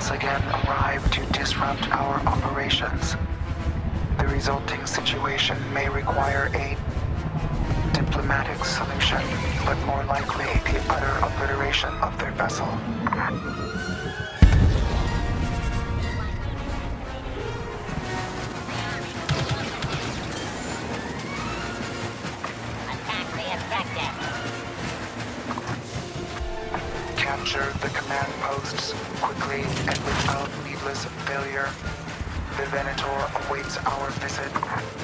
once again arrive to disrupt our operations. The resulting situation may require a diplomatic solution, but more likely the utter obliteration of their vessel. Capture the command posts quickly and without needless failure. The Venator awaits our visit.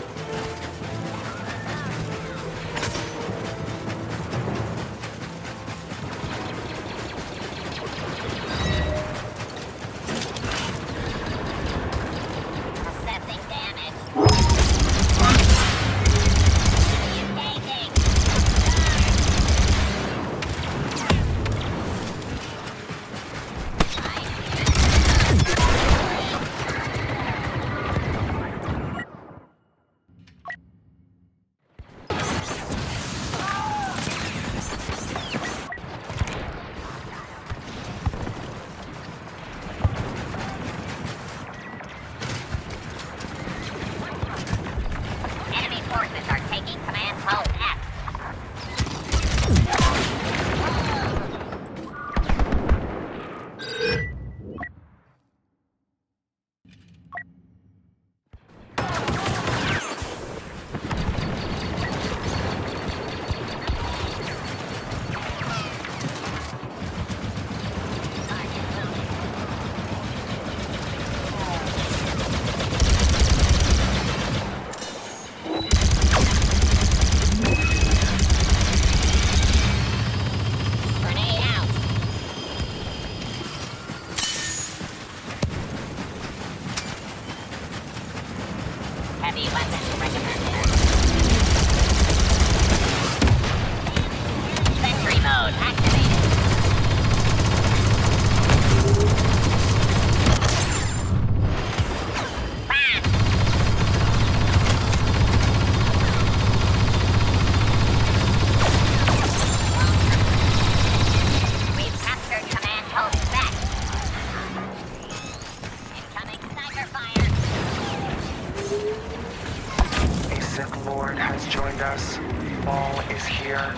Lord has joined us. All is here.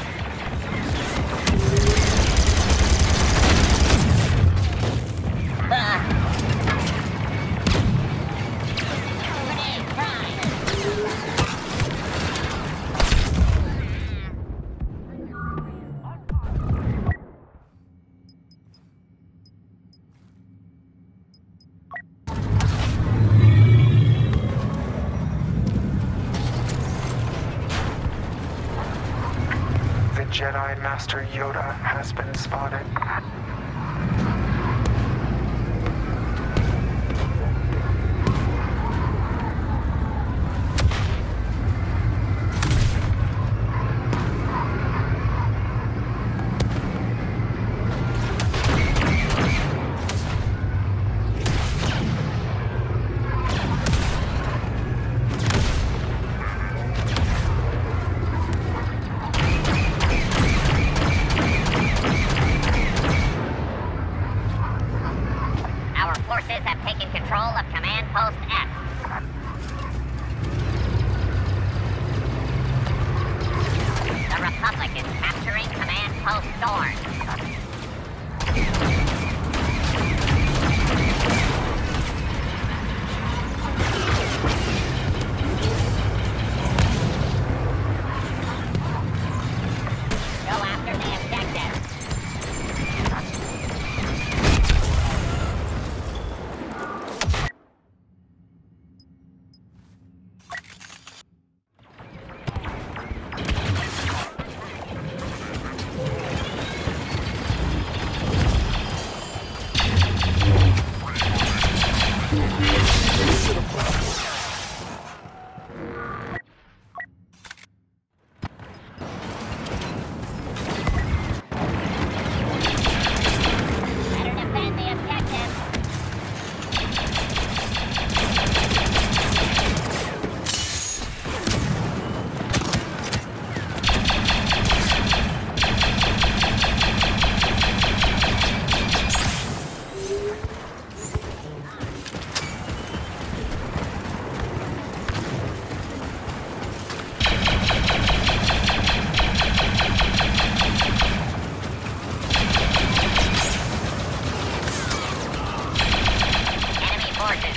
Jedi Master Yoda has been spotted.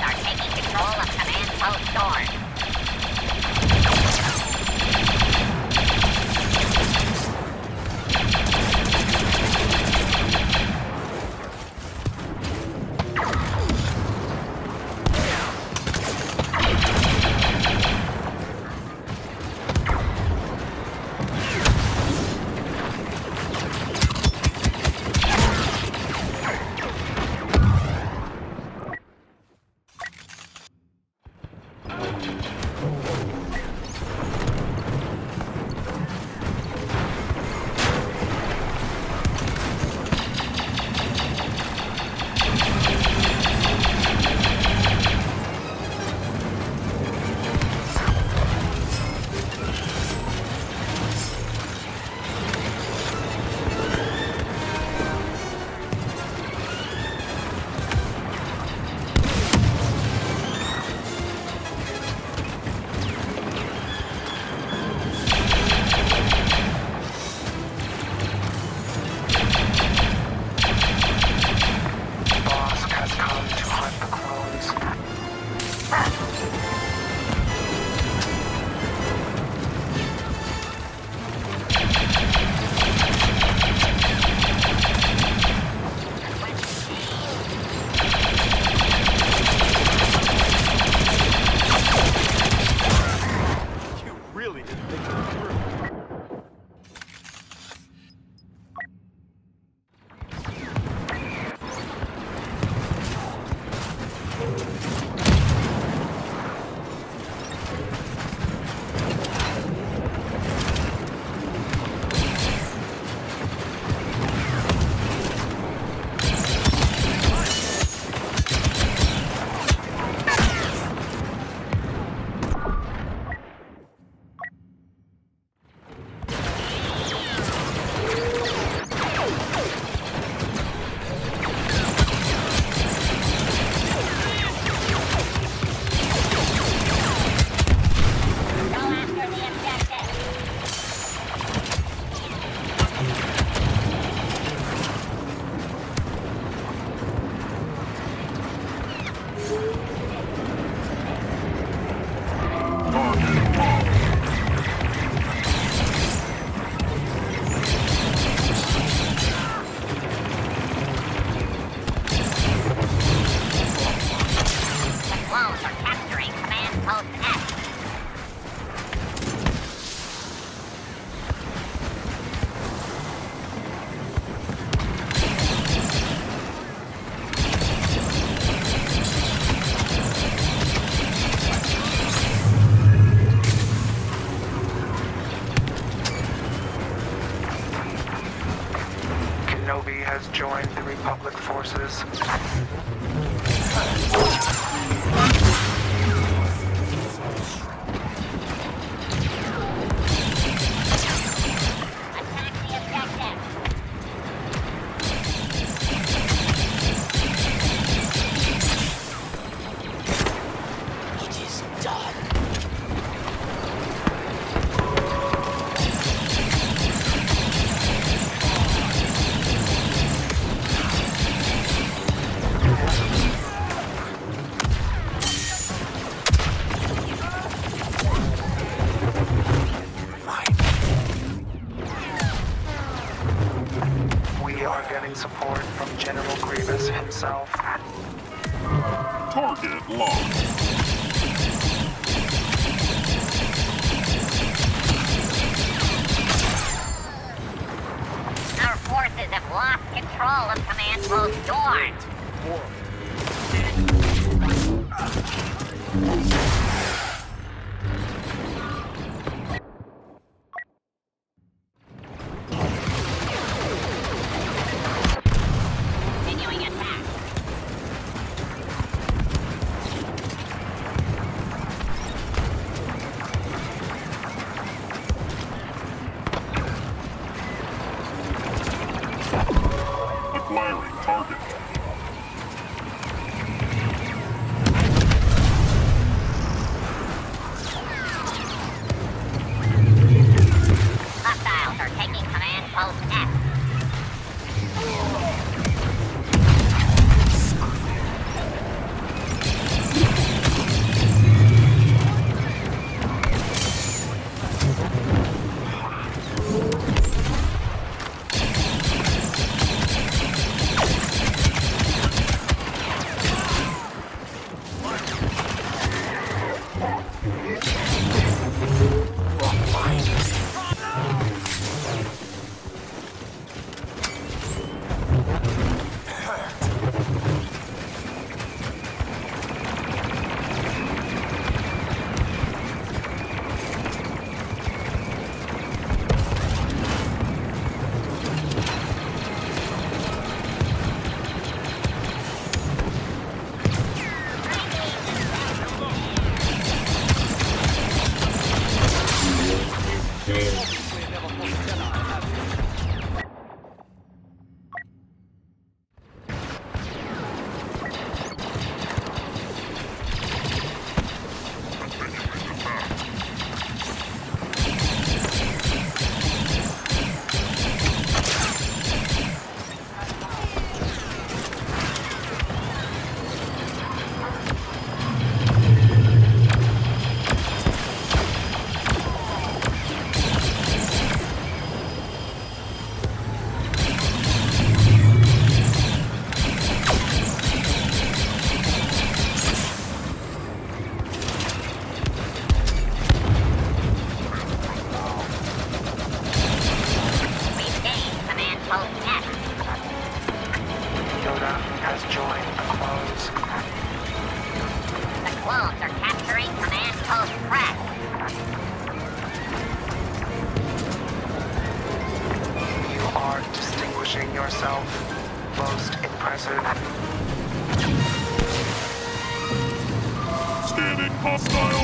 are taking control of Command Post Dorn. has joined the Republic forces. Support from General Grievous himself. Target locked. Our forces have lost control of Command Post Dorn. Acquiring target. Scanning hostile.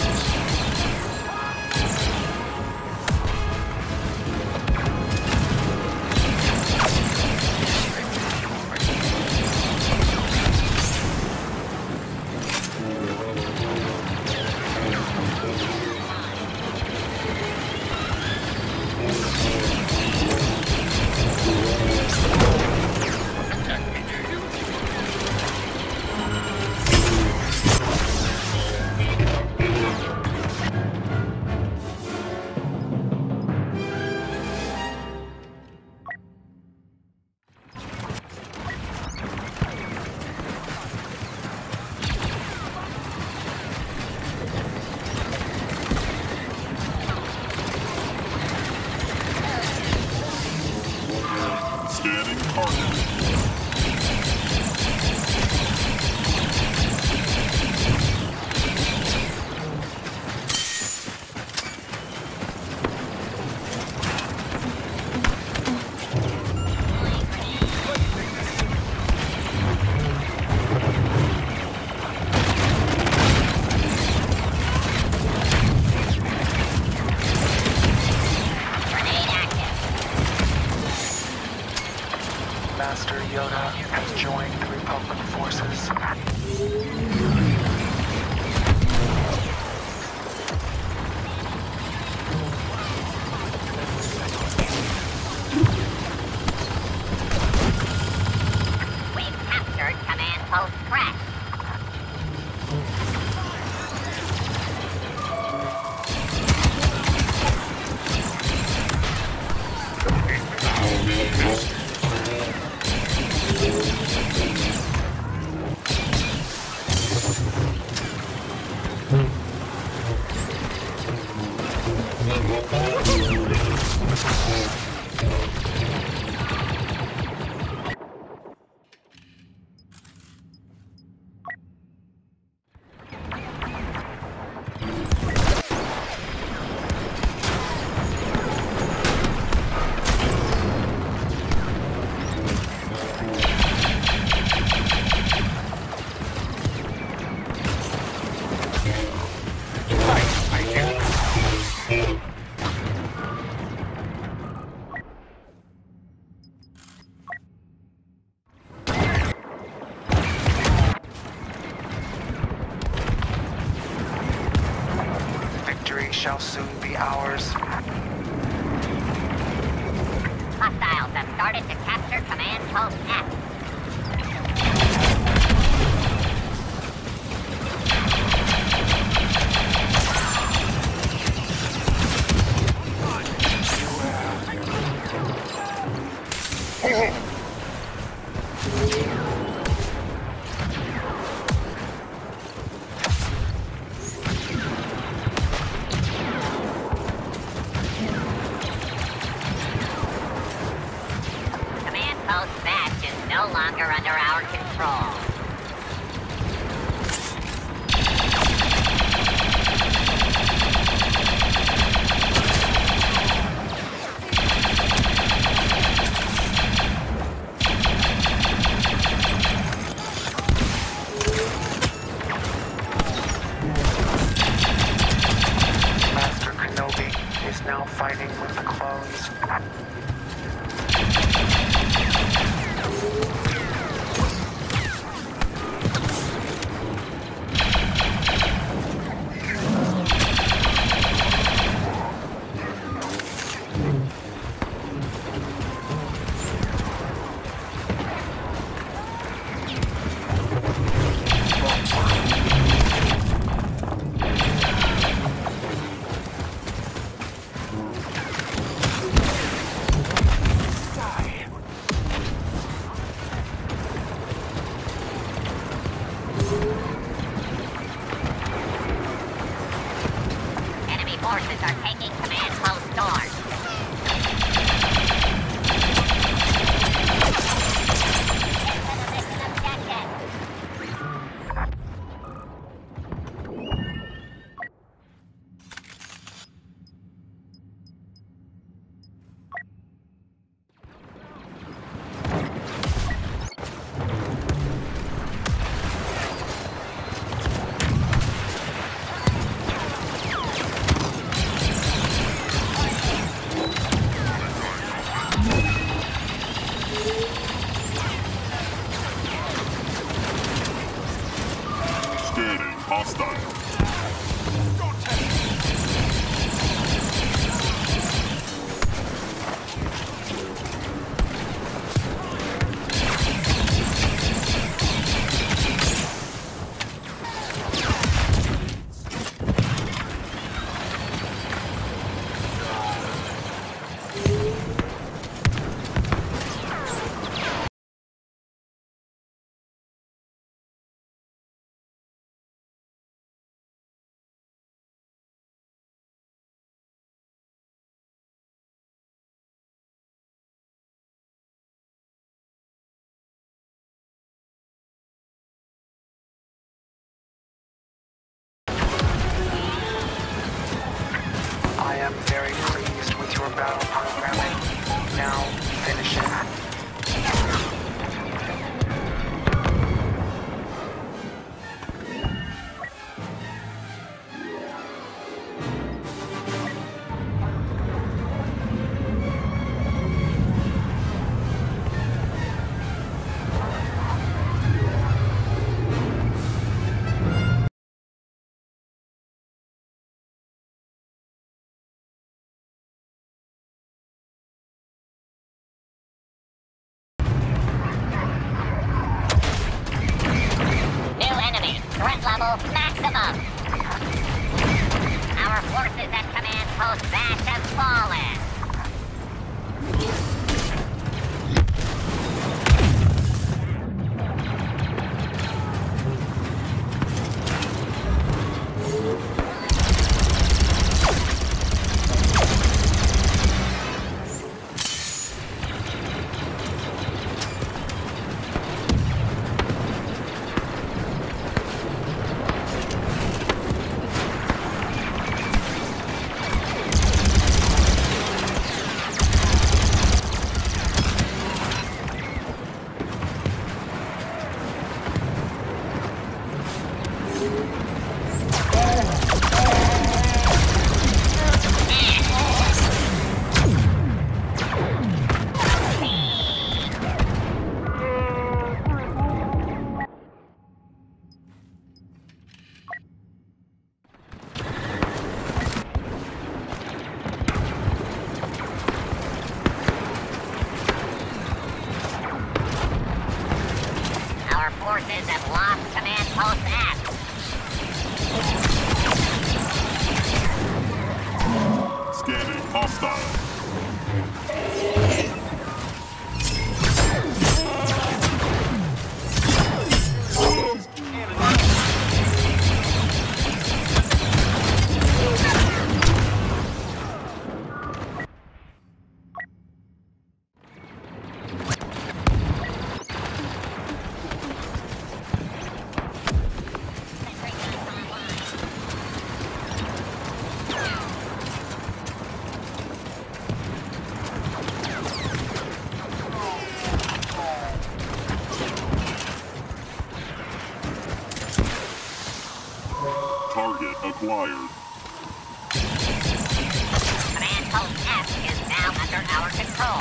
Scanning target. Master Yoda has joined the Republic forces. We've captured Command Post Crash. Victory shall soon be ours. Hostiles have started to capture Command Post F. Command Post Batch is no longer under our control. Master Kenobi is now fighting with the clones. Enemy forces are taking Command Post North. Hostile. Go test. I am very pleased with your battle programming. Now, finish it. Threat level maximum. Our forces at command post Vash have fallen. Forces have lost command post F. Scanning hostile. Target acquired. Command post F is now under our control.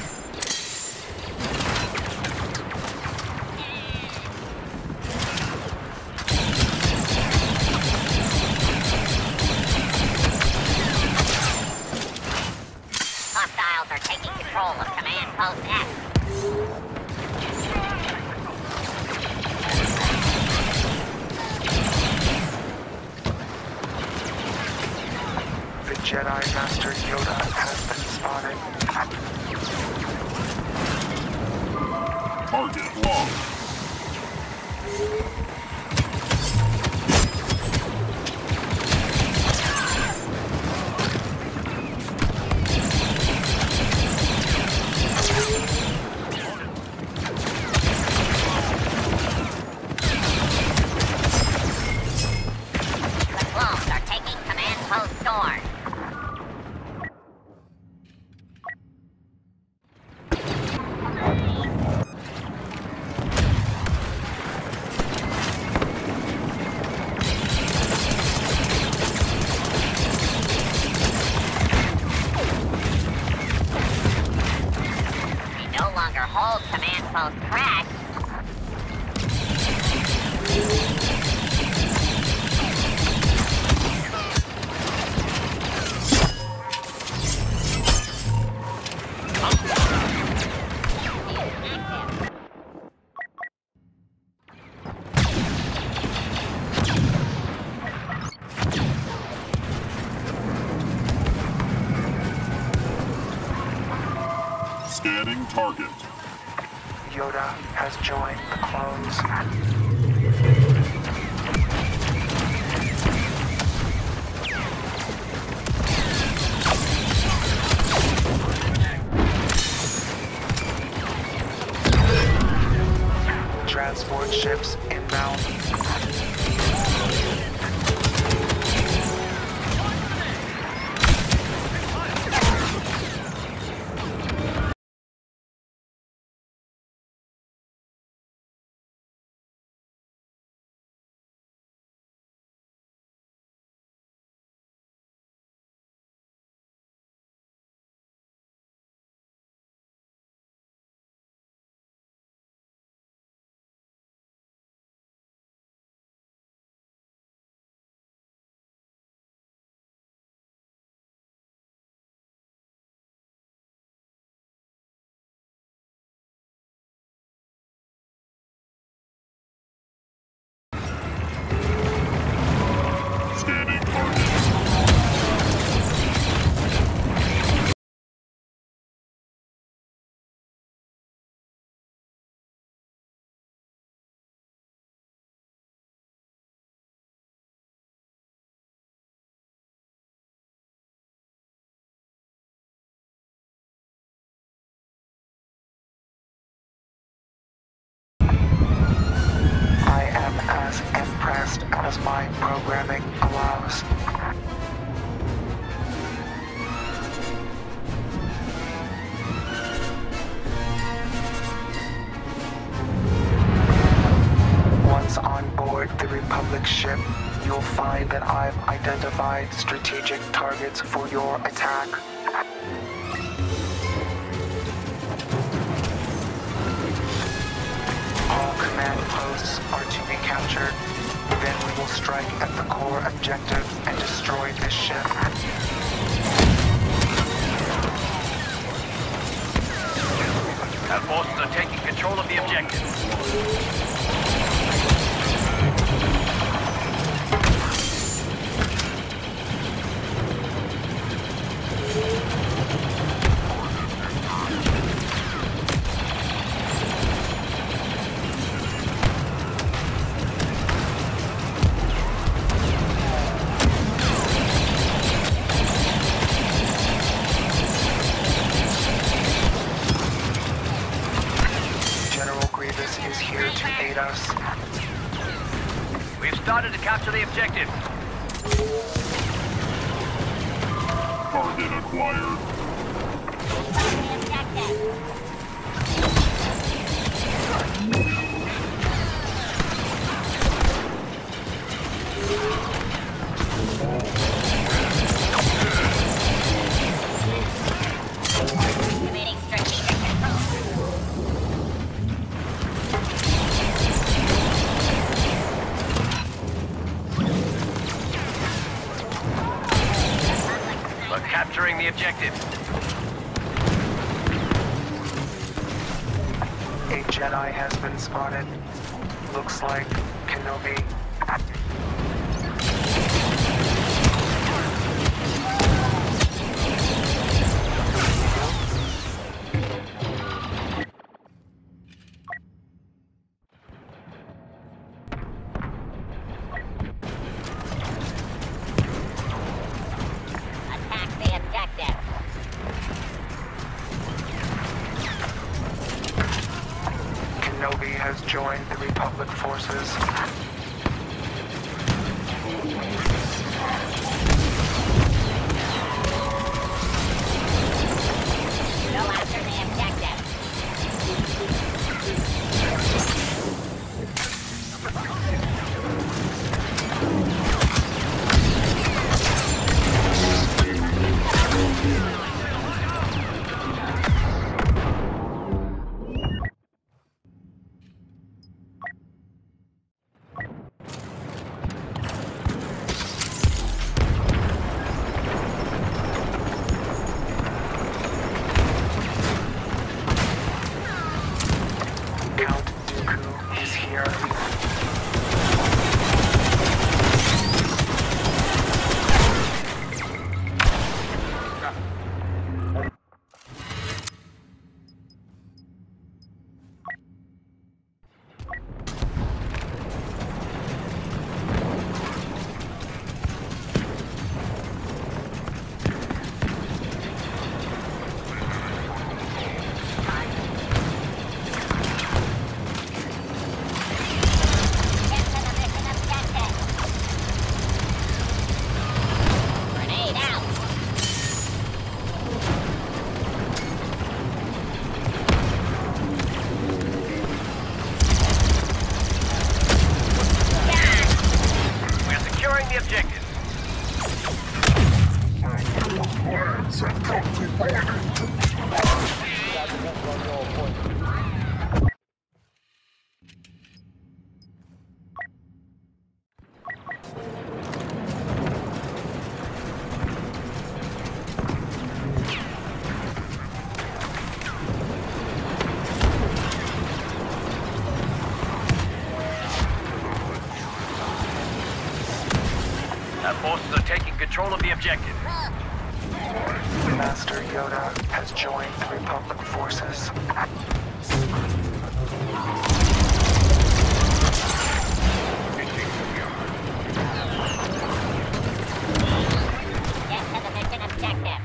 Hostiles are taking control of command post F. Jedi Master Yoda has been spotted. Target locked. The clones are taking command post Dorn. Scanning target. Yoda has joined the clones. Transport ships inbound. Scanning target. I am as impressed as my programming allows. Once on board the Republic ship, you'll find that I've identified strategic targets for your attack. All command posts are to be captured. Then we will strike at the core objective and destroy this ship. Our forces are taking control of the objective. Is here to aid us. We've started to capture the objective. Target acquired. Activating strategic control. We're capturing the objective. A Jedi has been spotted. Looks like Kenobi. Attack the objective. Kenobi has joined the Republic forces. Go after the objective. the objective. Our forces are taking control of the objective. Master Yoda has joined the Republic forces. Get to the mission objective.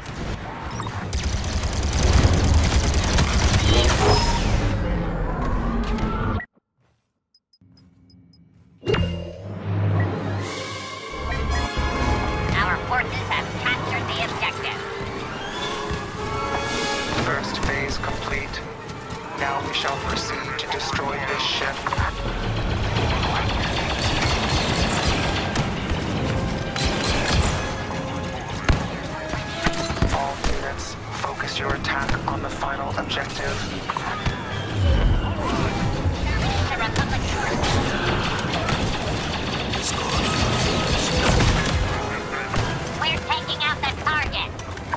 Our forces have captured the objective. First phase complete. Now we shall proceed to destroy this ship. All units, focus your attack on the final objective. The Republic forces. We're taking out the target.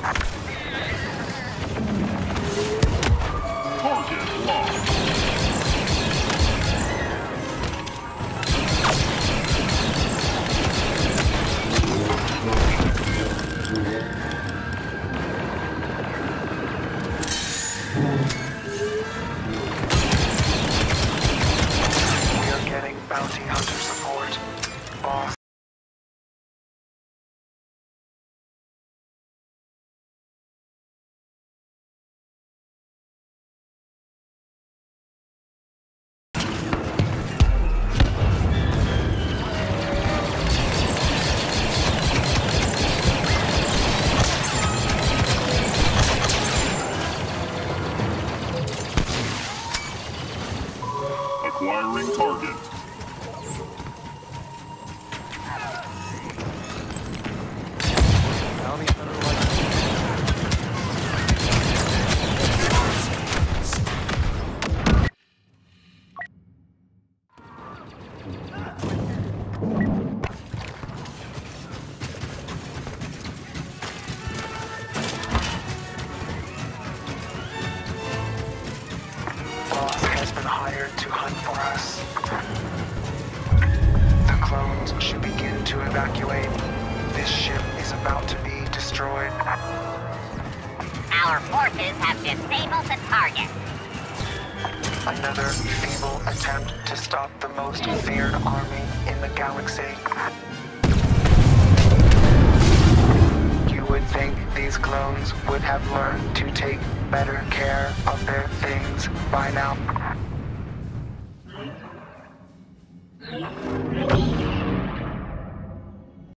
Target locked. We are getting bounty hunter support. Boss. Acquiring target. Boss has been hired to hunt for us. The clones should begin to evacuate. This ship is about to be destroyed. Our forces have disabled the target. Another feeble attempt to stop the most feared army in the galaxy. You would think these clones would have learned to take better care of their things by now.